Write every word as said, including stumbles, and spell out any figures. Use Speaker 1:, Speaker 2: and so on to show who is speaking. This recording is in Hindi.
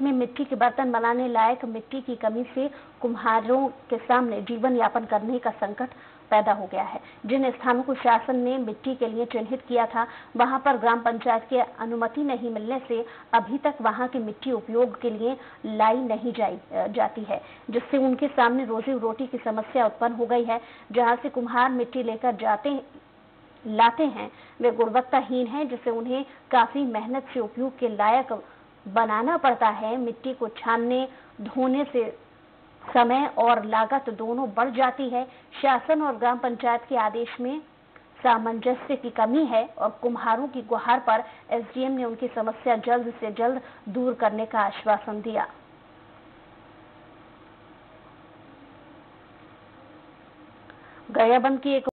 Speaker 1: में मिट्टी के बर्तन बनाने लायक मिट्टी की कमी से कुम्हारों के सामने जीवन यापन करने का संकट पैदा हो गया है। जिन स्थानों को शासन ने मिट्टी के लिए चिन्हित किया था, वहां पर ग्राम पंचायत की अनुमति नहीं मिलने से अभी तक वहां की मिट्टी उपयोग के लिए लाई नहीं जाई जाती है, जिससे उनके सामने रोजी रोटी की समस्या उत्पन्न हो गई है। जहां से कुम्हार मिट्टी लेकर जाते लाते हैं वे गुणवत्ताहीन है, जिससे उन्हें काफी मेहनत से उपयोग के लायक बनाना पड़ता है। मिट्टी को छानने धोने से समय और लागत दोनों बढ़ जाती है। शासन और ग्राम पंचायत के आदेश में सामंजस्य की कमी है और कुम्हारों की गुहार पर एसडीएम ने उनकी समस्या जल्द से जल्द दूर करने का आश्वासन दिया। गरियाबंद की एक